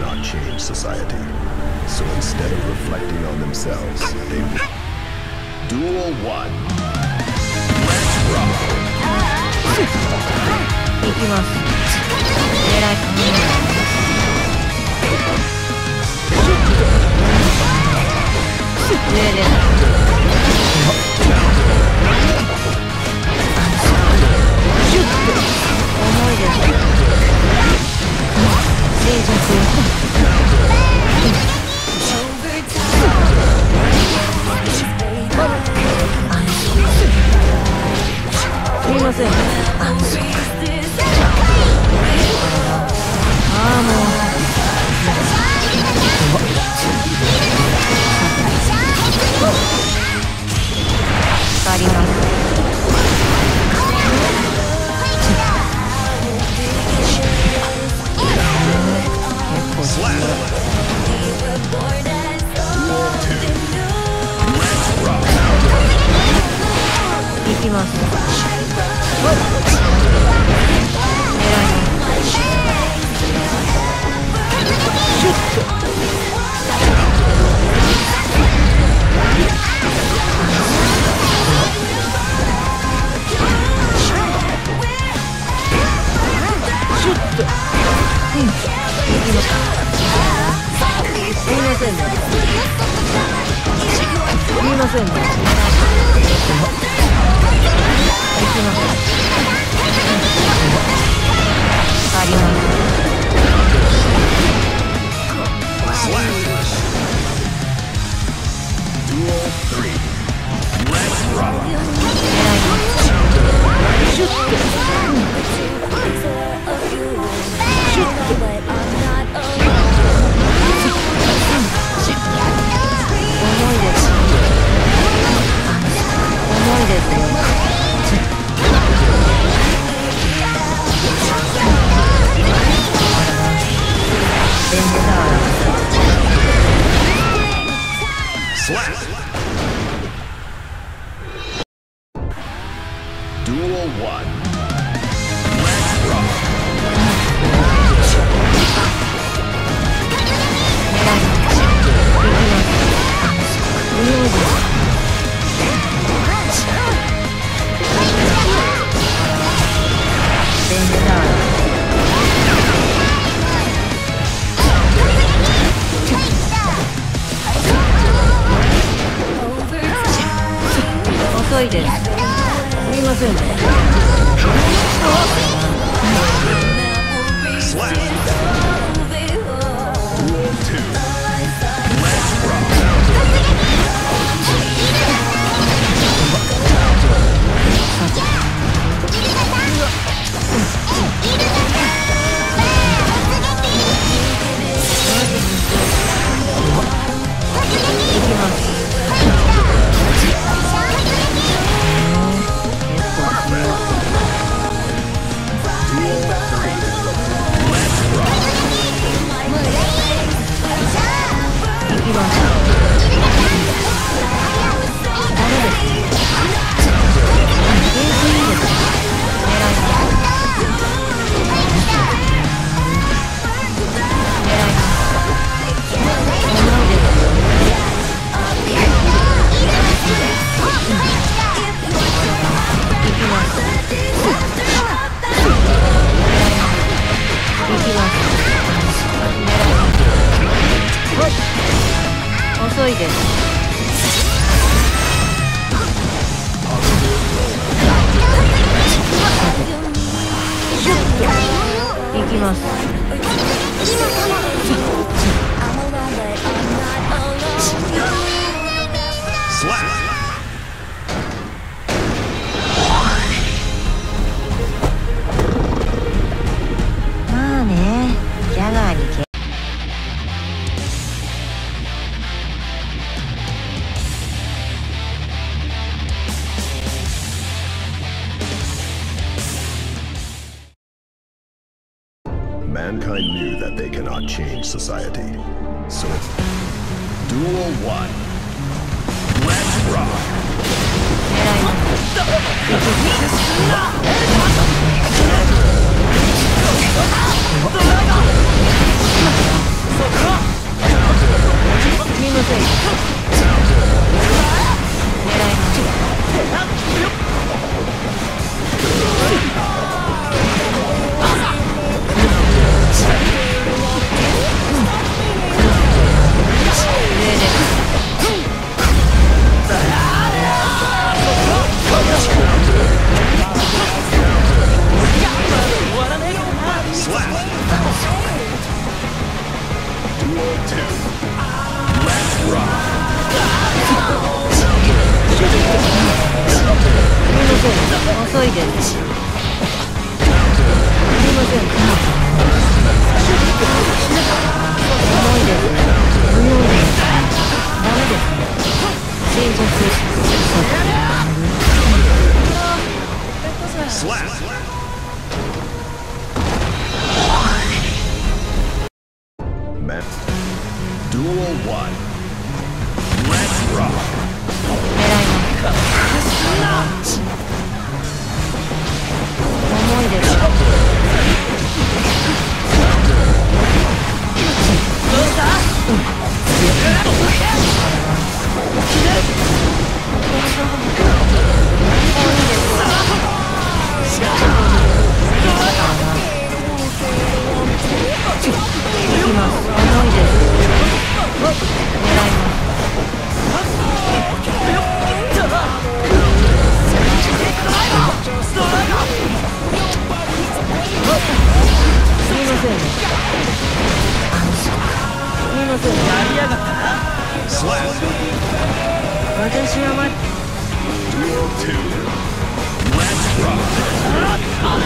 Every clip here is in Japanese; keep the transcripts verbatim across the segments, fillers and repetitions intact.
cannot change society. So instead of reflecting on themselves, they Duel one. Let's rock. 行きます。狙い上です。シュッと重いです。静寂。すみません。ああもう。光ります。結構行きます。シュッとシュッとうん行きます。すみませんね。すみませんね。行きます。あります。 Duel three. Let's rock. シュッとシュッと重いです。重いですよ。電磁だ。 Slap. Duel one. Let's rock. 遅いです。すみませんね。 Slap. Duel two. Let's rock. 行きます。遅いです。シュッと行きます。まあね、ジャガーにけ Mankind knew that they cannot change society. So, Duel one. Let's rock. Slap. two. Let's rock. 遅いです。すみません。重いです。不要です。ダメですね。静寂。 Slap. Man. Duel one. Let's rock. 狙います。重いです。どうした？うん。私はま Duel two. Let's rock.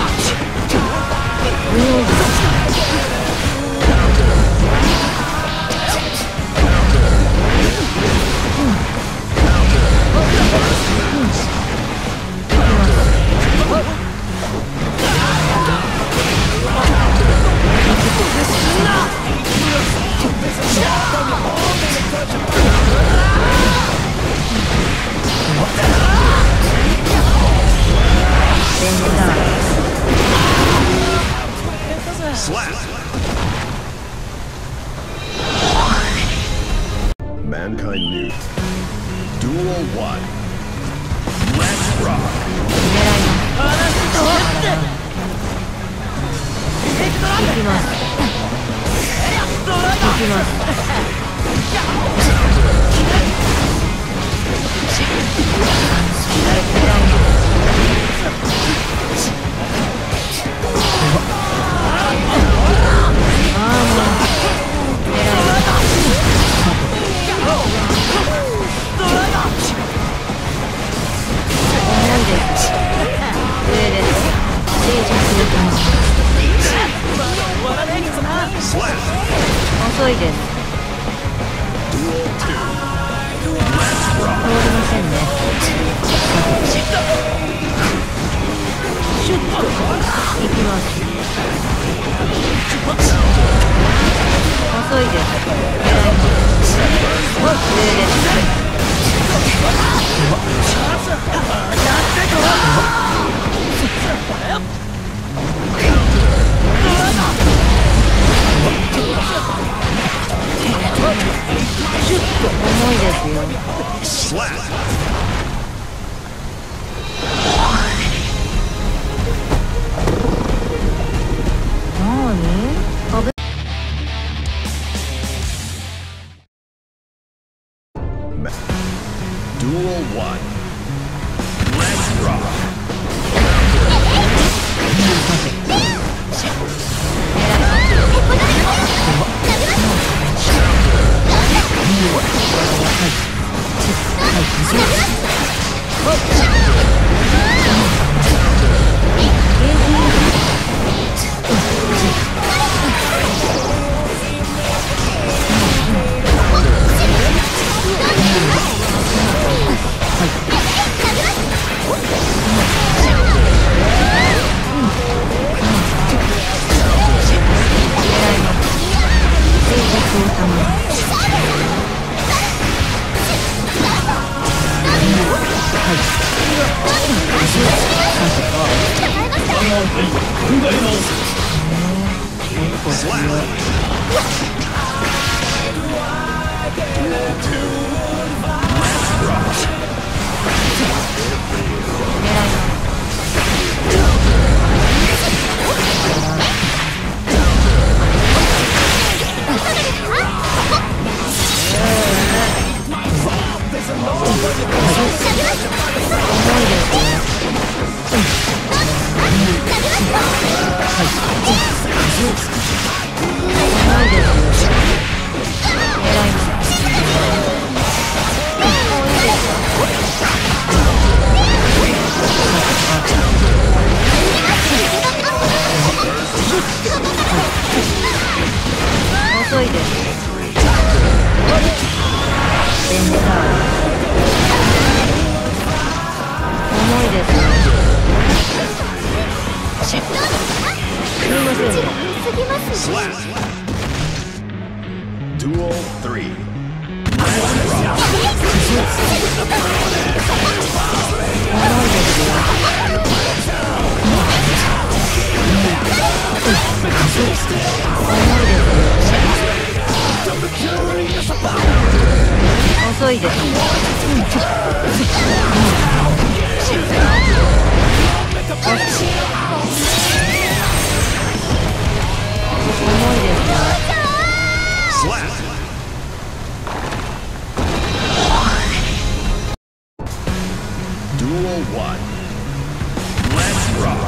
遅いです。通りませんね。シュッといきます。遅いです。狙います。上です。シュッと重いですよ。 Duel one. Let's rock. 重いです。 遅いです。ベンター重いですよ。すみません。 Slap. Duel three. 重いですよ。遅いです。 Slap. Duel one. Let's rock.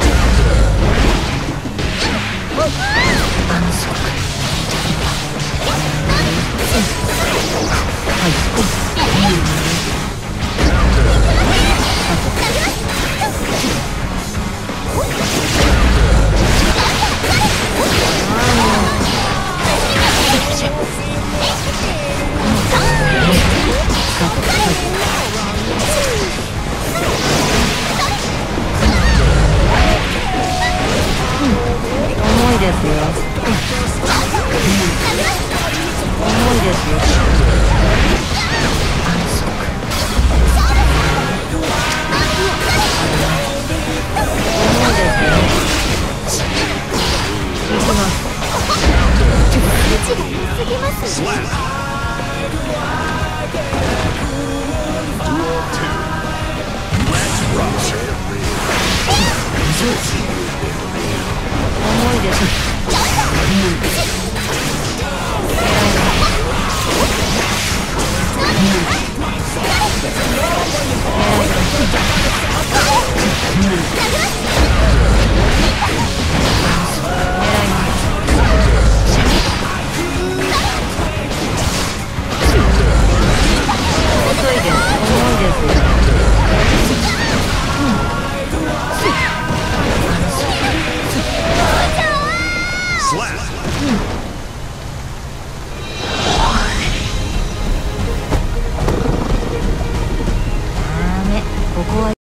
重いですよ。重いですよ。 Slap.